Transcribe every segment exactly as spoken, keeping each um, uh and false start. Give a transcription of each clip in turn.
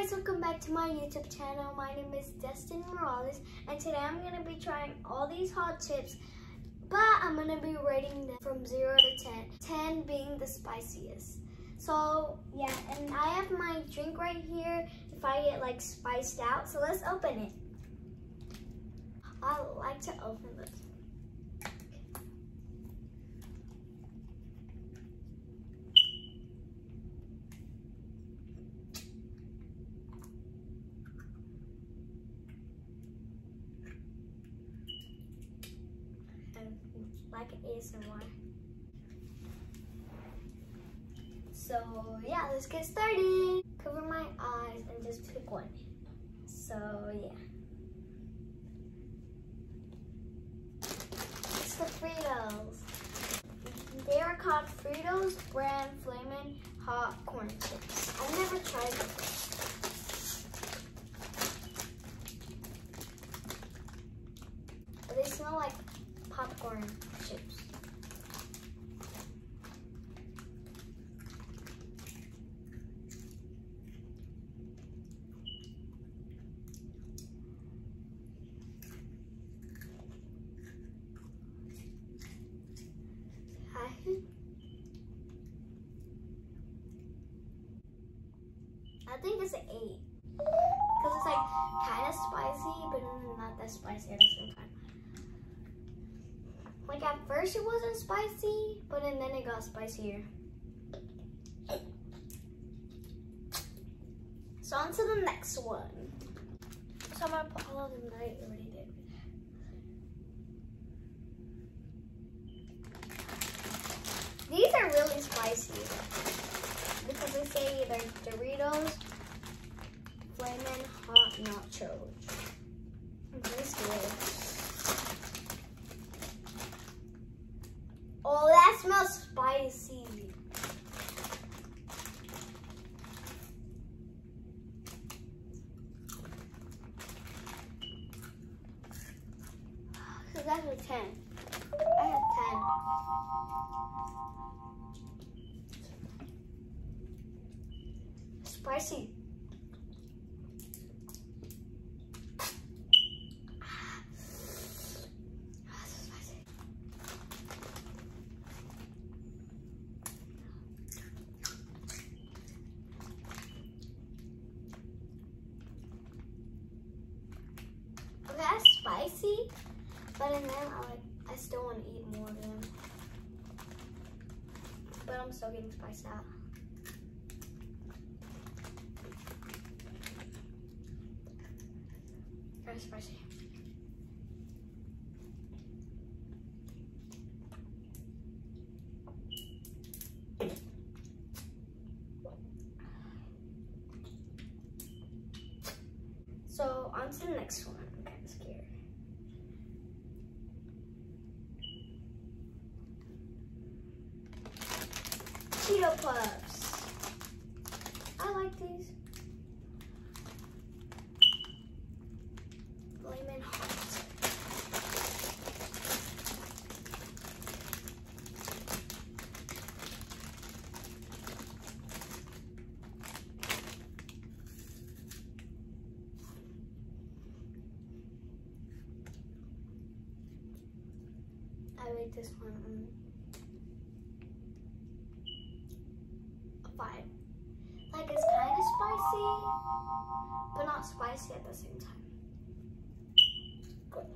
guys, welcome back to my YouTube channel. My name is Destin Morales, and today I'm going to be trying all these hot chips, but I'm going to be rating them from zero to ten, ten being the spiciest. So yeah, and I have my drink right here if I get like spiced out, so let's open it. I like to open this. Like A S M R. So yeah, let's get started. Cover my eyes and just pick one. So yeah. It's the Fritos. They are called Fritos brand Flamin' Hot Corn Chips. I've never tried them. But they smell like popcorn chips. I think it's an eight because it's like kind of spicy, but not that spicy at the same time. Like at first it wasn't spicy, but then it got spicier. So on to the next one. So I'm gonna put all of them that I already did. These are really spicy because they say either Doritos, Flamin' Hot Nachos. This good. Oh, that smells spicy. So that's a ten. I have ten. Spicy. That's spicy, but and then I like I still want to eat more of them. But I'm still getting spiced out. Very spicy. So on to the next one. I'm kind of scared. Cheeto Puffs. I like these. Flamin' Hot. I rate this one um, a five. Like it's kind of spicy, but not spicy at the same time. Good.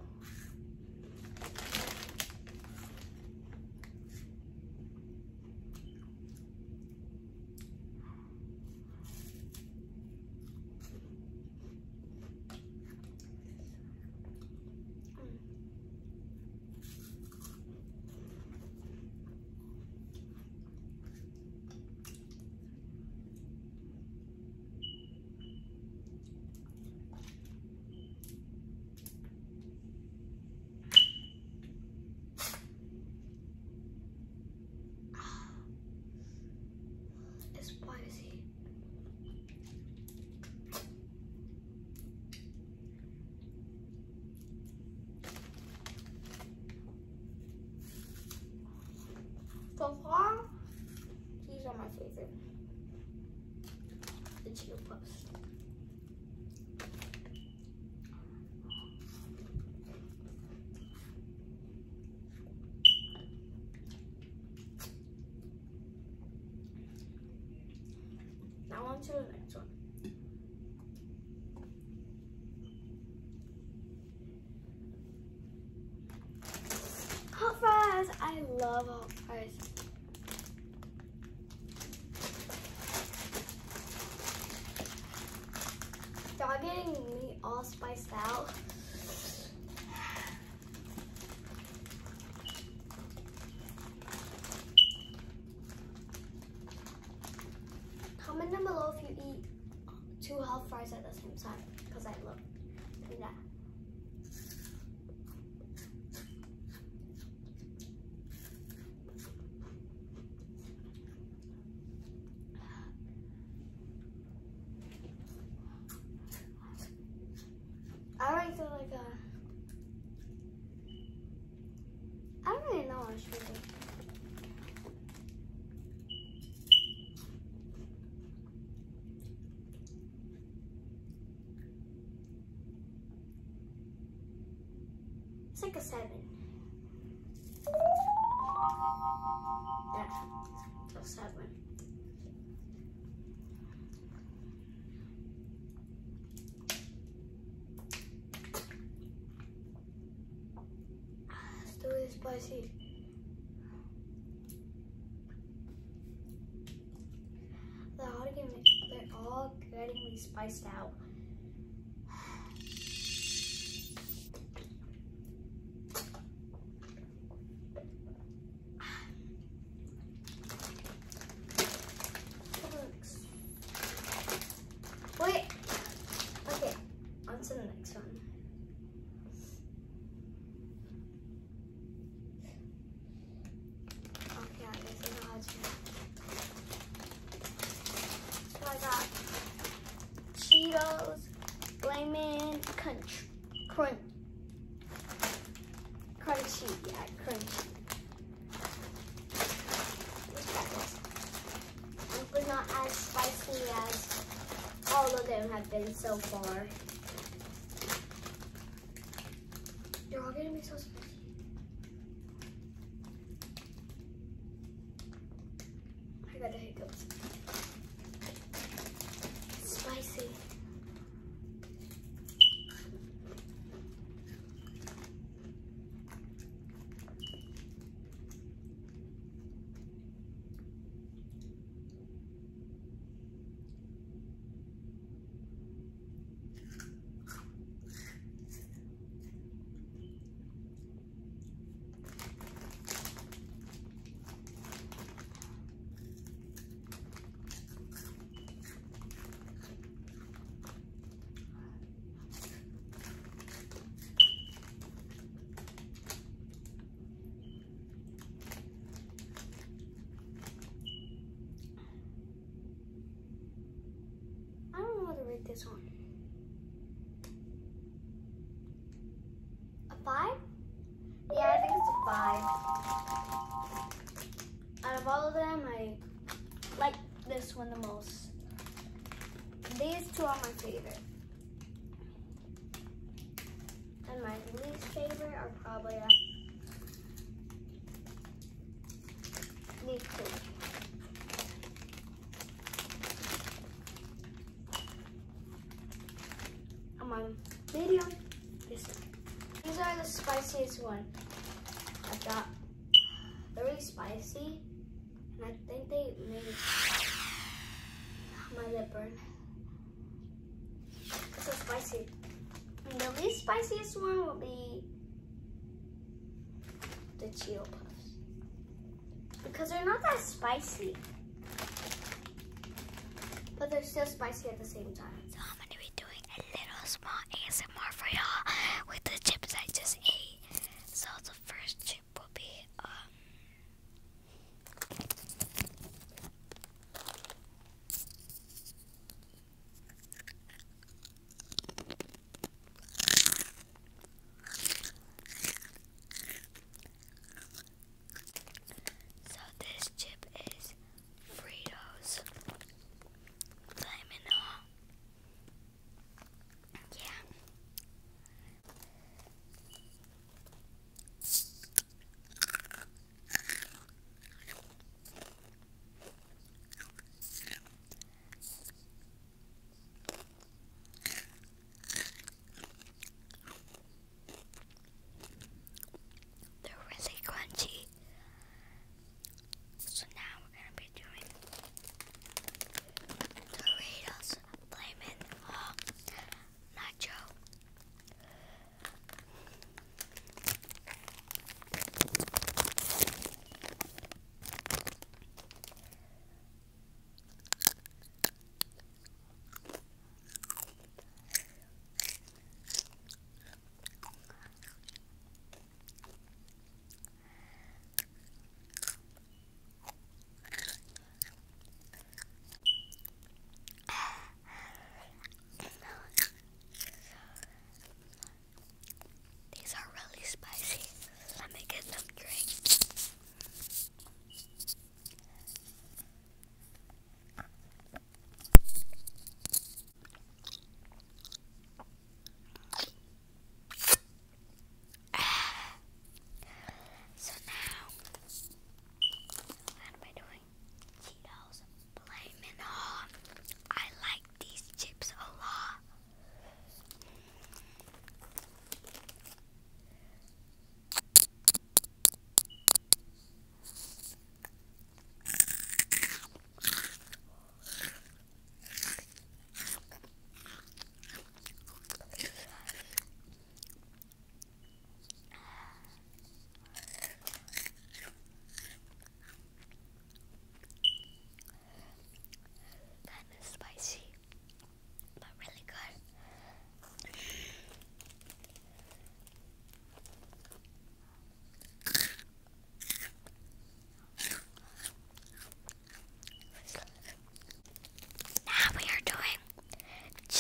Spicy. So far, these are my favorite. The Cheeto Puffs. Now on to the next one. Hot fries. I love hot fries. Y'all getting me all spiced out. Comment down below if you eat two hot fries at the same time, because I love doing that. I like the like a. I don't really know actually. It's like a seven. Yeah, it's a seven. It's really spicy. They're all getting me, they're all getting me spiced out. Wait. Okay, on to the next one. Okay, I guess I know how to. So I got Cheetos, Flamin' Crunch, Crunch, Crunchy, yeah, Crunchy. Which that is, but not as spicy as all of them have been so far. You're all getting me so spicy. I got the hiccups. It's spicy. I don't know how to rate this one. A five? Yeah, I think it's a five. Out of all of them, I like this one the most. These two are my favorite. And my least favorite are probably uh, these two. On medium, this one. These are the spiciest one. I got they're really spicy, and I think they made my lip burn. It's so spicy. And the least spiciest one will be the Cheeto Puffs, because they're not that spicy, but they're still spicy at the same time. So I'm gonna be doing a little small A S M R for y'all with the chips I just ate. So the first chip will be um so this chip is Fritos. Lemon. Yeah.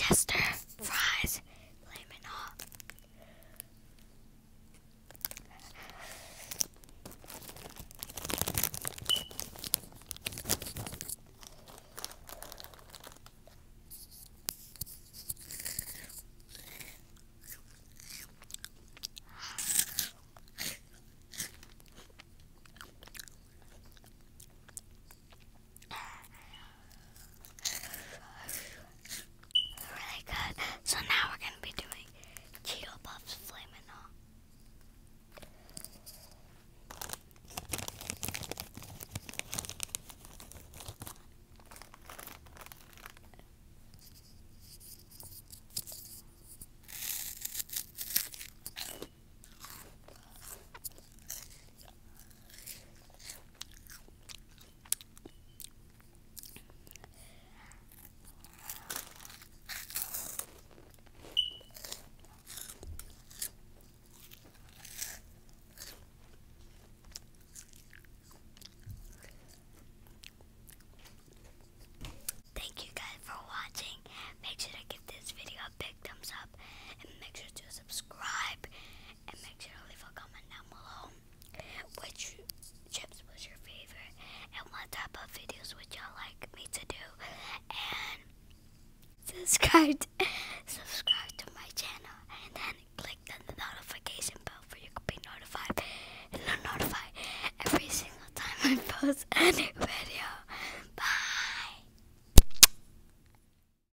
Chester fries. Flamin' hot. Really good. So now we're gonna be doing Cheeto Puffs Flamin' Hot. Thank you guys for watching. Make sure to give this video a big thumbs up and make sure to subscribe and make sure to leave a comment down below which chips was your favorite and what type of videos would y'all like me to do, and subscribe subscribe to my channel and then click the notification bell for you to be notified and notified every single time I post a new